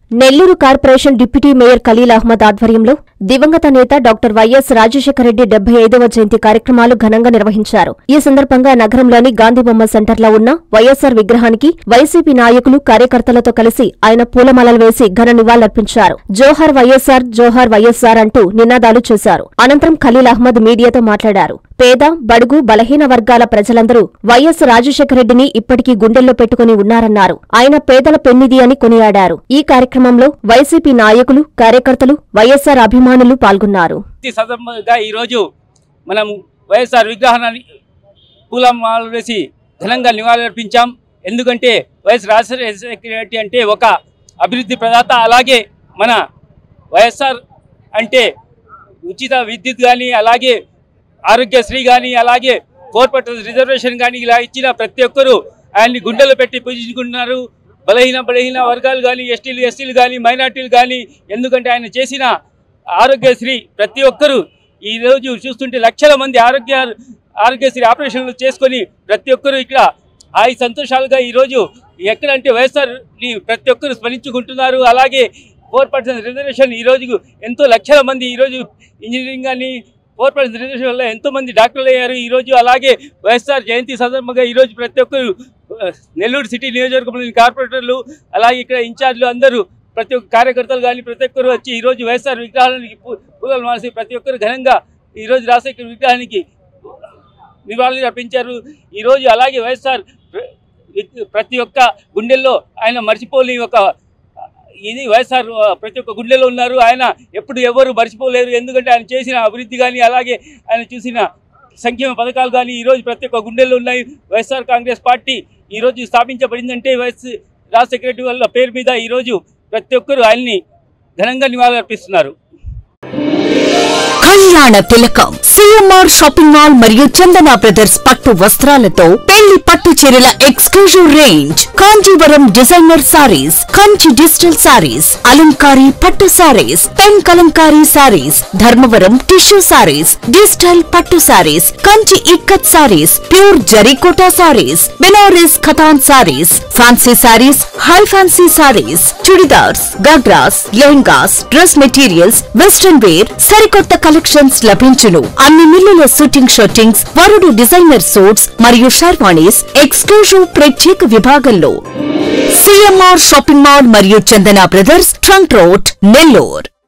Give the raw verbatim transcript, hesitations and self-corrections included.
Nellore corporation deputy mayor Khalil Ahmed ఆధ్వర్యంలో దివంగత నేత డాక్టర్ వైఎస్ రాజశేఖర రెడ్డి డెబ్బై ఐదవ జయంతి కార్యక్రమాలు ఘనంగా నిర్వహించారు. ఈ సందర్భంగా నగరంలోని గాంధీబొమ్మ సెంటర్లో ఉన్న వైఎస్సార్ విగ్రహానికి వైసీపీ నాయకులు కార్యకర్తలతో కలిసి ఆయన పూలమాలలు వేసి ఘన నివాళులర్పించారు. జోహార్ వైఎస్సార్, జోహార్ వైఎస్సార్ అంటూ నినాదాలు చేశారు. అనంతరం ఖలీల్ అహ్మద్ మీడియాతో మాట్లాడారు. పేద, బడుగు, బలహీన వర్గాల ప్రజలందరూ వైఎస్ రాజశేఖర రెడ్డిని ఇప్పటికీ గుండెల్లో పెట్టుకుని ఉన్నారన్నారు. ఆయన పేదల పెన్నిధి అని కొనియాడారు. ఈ కార్యక్రమంలో వైసీపీ నాయకులు, కార్యకర్తలు, వైఎస్సార్ అభిమానులు పాల్గొన్నారు. ఈరోజు మనం వైఎస్సార్ విగ్రహాన్ని పూలమాలలు వేసి ఘనంగా నివాళులర్పించాం. ఎందుకంటే వైఎస్ రాజశేఖర రెడ్డి అంటే ఒక అభివృద్ధి ప్రదాత. అలాగే మన వైఎస్సార్ అంటే ఉచిత విద్యుత్ కానీ, అలాగే ఆరోగ్యశ్రీ కానీ, అలాగే ఫోర్ పర్సెంట్ రిజర్వేషన్ కానీ ఇలా ఇచ్చిన ప్రతి ఒక్కరూ ఆయన్ని గుండెలు పెట్టి పూజించుకుంటున్నారు. బలహీన బలహీన వర్గాలు కానీ, ఎస్టీలు ఎస్టీలు కానీ, మైనార్టీలు కానీ, ఎందుకంటే ఆయన చేసిన ఆరోగ్యశ్రీ ప్రతి ఒక్కరూ ఈరోజు చూస్తుంటే లక్షల మంది ఆరోగ్య ఆరోగ్యశ్రీ ఆపరేషన్లు చేసుకొని ప్రతి ఒక్కరూ ఇక్కడ హాయి సంతోషాలుగా ఈరోజు ఎక్కడంటే వైఎస్ఆర్ని ప్రతి ఒక్కరు స్మరించుకుంటున్నారు. అలాగే ఫోర్ పర్సెంట్ రిజర్వేషన్ ఈరోజు ఎంతో లక్షల మంది ఈరోజు ఇంజనీరింగ్ కానీ ఫోర్ పర్సెంట్ రిజర్వేషన్ వల్ల ఎంతో మంది డాక్టర్లు అయ్యారు ఈరోజు. అలాగే వైఎస్ఆర్ జయంతి సందర్భంగా ఈరోజు ప్రతి ఒక్కరు నెల్లూరు సిటీ నియోజకవర్గంలోని కార్పొరేటర్లు, అలాగే ఇక్కడ ఇన్ఛార్జ్లు అందరూ ప్రతి ఒక్క కార్యకర్తలు కానీ ప్రతి ఒక్కరు వచ్చి ఈరోజు వైఎస్ఆర్ విగ్రహానికి పూలలు మాసి ప్రతి ఒక్కరు ఘనంగా ఈరోజు రాజశేఖర విగ్రహానికి నివాళులు అర్పించారు ఈరోజు. అలాగే వైఎస్ఆర్ ప్రతి ఒక్క గుండెల్లో ఆయన మర్చిపోని ఒక ఇది వైఎస్ఆర్ ప్రతి ఒక్క గుండెలో ఉన్నారు. ఆయన ఎప్పుడు ఎవరు మర్చిపోలేరు. ఎందుకంటే ఆయన చేసిన అభివృద్ధి కానీ, అలాగే ఆయన చూసిన సంక్షేమ పథకాలు కానీ ఈరోజు ప్రతి ఒక్క గుండెల్లో ఉన్నాయి. వైఎస్ఆర్ కాంగ్రెస్ పార్టీ ఈరోజు స్థాపించబడిందంటే వైఎస్ రాజశేఖర రెడ్డి వాళ్ళ పేరు మీద ఈరోజు ప్రతి ఒక్కరూ ఆయన్ని ఘనంగా నివాళులర్పిస్తున్నారు. కళ్యాణ తిలకం సిఎంఆర్ షాపింగ్ మాల్ మరియు చందన బ్రదర్స్ పట్టు వస్త్రాలతో పెళ్లి పట్టు చీరల exclusive range, Kanjeevaram designer saris, Kanchi digital saris, అలంకారీ పట్టు saris, pen Kalamkari saris, Dharmavaram tissue saris, digital పట్టు సారీస్, కంచి ఇక్కత్ సారీస్, ప్యూర్ జరీకోటా సారీస్, బెనారస్ ఖతాన్ saris, fancy saris, high fancy saris, churidars, ghagras, lehengas, dress materials, western wear, సరికొత్త కలెక్షన్స్ లభించును. అన్ని మిల్లుల షూటింగ్ షూటింగ్స్, వరుడు డిజైనర్ సూట్స్ మరియు షర్వాణీస్ ఎక్స్క్లూజివ్ ప్రత్యేక విభాగంలో. సిఎంఆర్ షాపింగ్ మాల్ మరియు Chandana brothers, trunk road, Nellore.